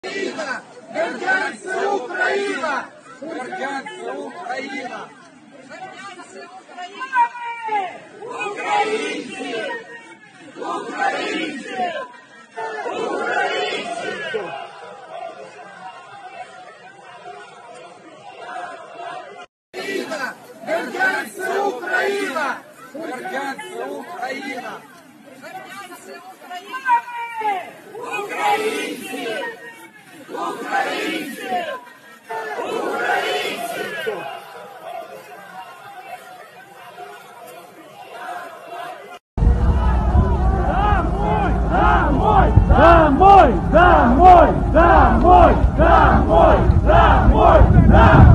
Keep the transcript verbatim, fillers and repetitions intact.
Україна! Бердянська Україна! Бердянська Україна! Українці! Українці! Українці! Україна! Бердянська Україна! Бердянська Україна! Українці! Українці! Українці! Домой! Домой! Домой! Домой! Домой! Домой! Домой!